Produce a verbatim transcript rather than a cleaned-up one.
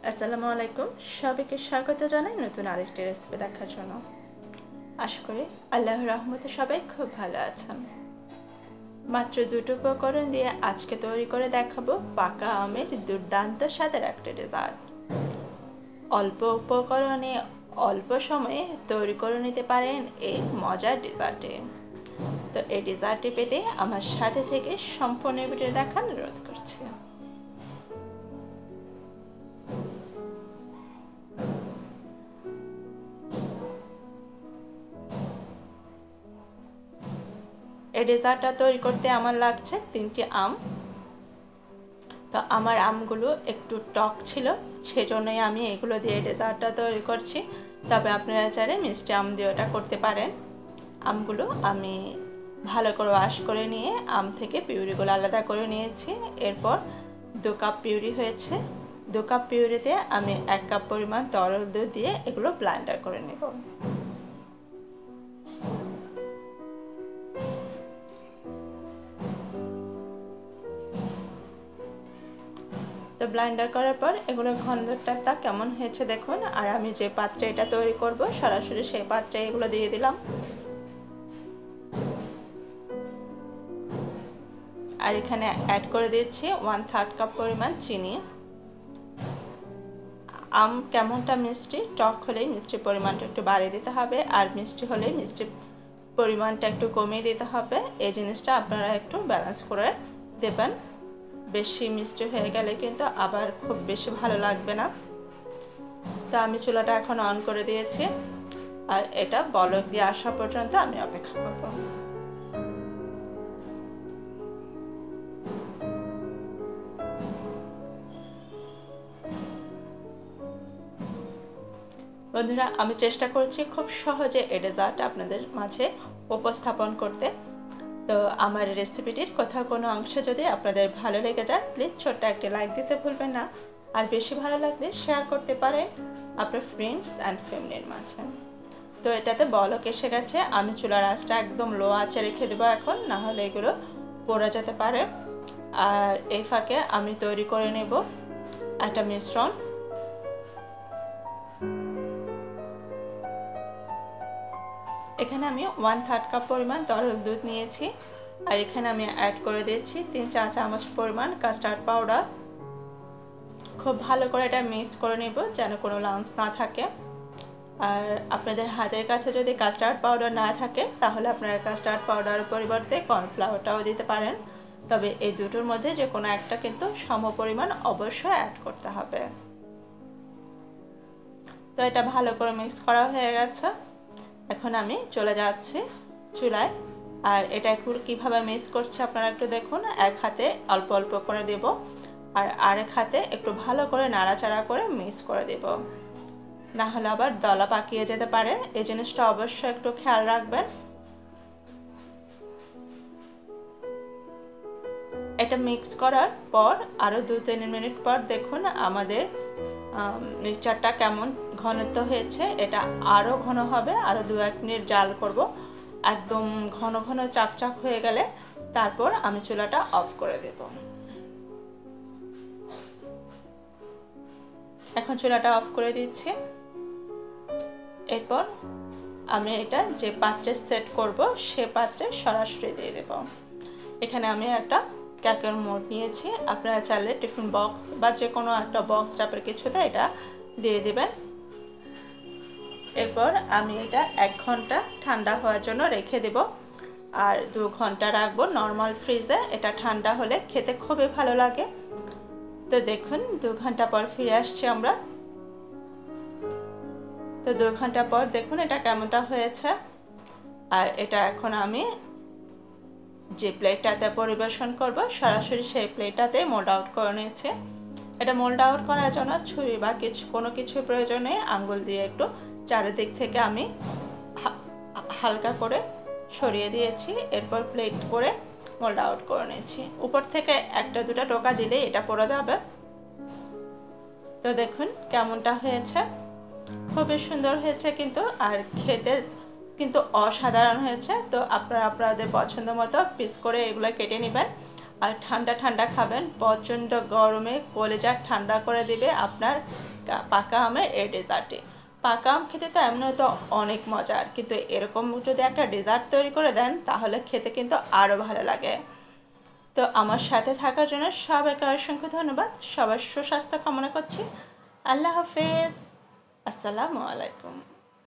আসসালামু আলাইকুম, সবাইকে স্বাগত জানাই নতুন আরেকটি রেসিপি দেখার জন্য। আশা করি আল্লাহর রহমতে সবাই খুব ভালো আছেন। মাত্র দুটো উপকরণ দিয়ে আজকে তৈরি করে দেখাবো পাকা আমের দুর্দান্ত স্বাদের একটা ডেজার্ট। অল্প উপকরণে অল্প সময়ে তৈরি করে নিতে পারেন এই মজার ডেজার্টে। তো এই ডেজার্টটি পেতে আমার সাথে থেকে সম্পূর্ণ ভিডিও দেখার অনুরোধ করছি। এই ডেজার্টটা তৈরি করতে আমার লাগছে তিনটি আম। তো আমার আমগুলো একটু টক ছিল, সেজন্যই আমি এগুলো দিয়ে ডেজার্টটা তৈরি করছি। তবে আপনারা চাইলে মিষ্টি আম দিয়ে ওটা করতে পারেন। আমগুলো আমি ভালো করে ওয়াশ করে নিয়ে আম থেকে পিউরিগুলো আলাদা করে নিয়েছি। এরপর দু কাপ পিউরি হয়েছে। দু কাপ পিউরিতে আমি এক কাপ পরিমাণ তরল দুধ দিয়ে এগুলো ব্লেন্ডার করে নেব। তো ব্লেন্ডার করার পর এগুলোর ঘনত্বটা কেমন হয়েছে দেখুন। আর আমি যে পাত্রে এটা তৈরি করব সরাসরি সেই পাত্রে এগুলো দিয়ে দিলাম। আর এখানে অ্যাড করে দিচ্ছি ওয়ান থার্ড কাপ পরিমাণ চিনি। আম কেমনটা মিষ্টি, টক হলেই মিষ্টির পরিমাণটা একটু বাড়িয়ে দিতে হবে, আর মিষ্টি হলেই মিষ্টির পরিমাণটা একটু কমিয়ে দিতে হবে। এই জিনিসটা আপনারা একটু ব্যালেন্স করে দেবেন। বেশি মিষ্টি হয়ে গেলে কিন্তু আবার খুব বেশি ভালো লাগবে না। তো আমি চুলাটা এখন অন করে দিয়েছি, আর এটা বলক দিয়ে আসা পর্যন্ত আমি অপেক্ষা করব। বন্ধুরা, আমি চেষ্টা করছি খুব সহজে এই ডেজার্ট আপনাদের মাঝে উপস্থাপন করতে। তো আমার রেসিপিটির কোথাও কোনো অংশ যদি আপনাদের ভালো লেগে যায়, প্লিজ ছোট্ট একটি লাইক দিতে ভুলবেন না। আর বেশি ভালো লাগলে শেয়ার করতে পারেন আপনার ফ্রেন্ডস অ্যান্ড ফ্যামিলির মাঝে। তো এটাতে বলক এসে গেছে, আমি চুলার আঁচটা একদম লো আঁচে রেখে দেবো এখন, না হলে এগুলো পড়ে যেতে পারে। আর এই ফাঁকে আমি তৈরি করে নেব একটা মিশ্রণ। এখানে আমি ওয়ান থার্ড কাপ পরিমাণ তরল দুধ নিয়েছি, আর এখানে আমি অ্যাড করে দিচ্ছি তিন চা চামচ পরিমাণ কাস্টার্ড পাউডার। খুব ভালো করে এটা মিক্স করে নেব যেন কোনো লাম্পস না থাকে। আর আপনাদের হাতের কাছে যদি কাস্টার্ড পাউডার না থাকে তাহলে আপনারা কাস্টার্ড পাউডারের পরিবর্তে কর্নফ্লাওয়ারটাও দিতে পারেন। তবে এই দুটোর মধ্যে যে কোনো একটা কিন্তু সম পরিমাণ অবশ্যই অ্যাড করতে হবে। তো এটা ভালো করে মিক্স করা হয়ে গেছে। এখন আমি চলে যাচ্ছি চুলায়। আর এটা একটু কীভাবে মিক্স করছে আপনারা একটু দেখুন। এক হাতে অল্প অল্প করে দেব, আর আরেক হাতে একটু ভালো করে নাড়াচাড়া করে মিক্স করে দেব, না হলে আবার দলা পাকিয়ে যেতে পারে। এই জিনিসটা অবশ্যই একটু খেয়াল রাখবেন। এটা মিক্স করার পর আরও দু তিন মিনিট পর দেখুন আমাদের মিক্সচারটা কেমন ঘনত্ব হয়েছে। এটা আরও ঘন হবে, আরও দু এক মিনিট জাল করব। একদম ঘন ঘন চাকচাক হয়ে গেলে তারপর আমি চুলাটা অফ করে দেব। এখন চুলাটা অফ করে দিচ্ছি। এরপর আমি এটা যে পাত্রে সেট করব সে পাত্রে সরাসরি দিয়ে দেব। এখানে আমি একটা কেকের মোড নিয়েছি, আপনারা চাইলে টিফিন বক্স বা যে কোনো একটা বক্স টাইপের কিছুতে এটা দিয়ে দেবেন। এরপর আমি এটা এক ঘন্টা ঠান্ডা হওয়ার জন্য রেখে দেব, আর দু ঘন্টা রাখবো নর্মাল ফ্রিজে। এটা ঠান্ডা হলে খেতে খুবই ভালো লাগে। তো দেখুন দু ঘন্টা পর ফিরে আসছি আমরা। তো দু ঘন্টা পর দেখুন এটা কেমনটা হয়েছে। আর এটা এখন আমি যে প্লেটটাতে পরিবেশন করব সরাসরি সেই প্লেটটাতে মোল্ড আউট করে নিয়েছি। এটা মোল্ড আউট করার জন্য ছুরি বা কিছু কোনো কিছু প্রয়োজন নেই, আঙ্গুল দিয়ে একটু চারিদিক থেকে আমি হালকা করে সরিয়ে দিয়েছি। এরপর প্লেট করে মোল্ড আউট করে নিয়েছি। উপর থেকে একটা দুটা টোকা দিলে এটা পড়ে যাবে। তো দেখুন কেমনটা হয়েছে, খুবই সুন্দর হয়েছে কিন্তু, আর খেতে কিন্তু অসাধারণ হয়েছে। তো আপনারা আপনাদের পছন্দ মতো পিস করে এগুলো কেটে নেবেন। আর ঠান্ডা ঠান্ডা খাবেন, প্রচণ্ড গরমে কলিজা ঠান্ডা করে দিবে আপনার পাকা আমের এই ডেজার্টে। পাকা আম খেতে তো এমনি তো অনেক মজার, কিন্তু এরকম যদি একটা ডেজার্ট তৈরি করে দেন তাহলে খেতে কিন্তু আরও ভালো লাগে। তো আমার সাথে থাকার জন্য সবাইকে অসংখ্য ধন্যবাদ। সবার সুস্বাস্থ্য কামনা করছি। আল্লাহ হাফেজ। আসসালামু আলাইকুম।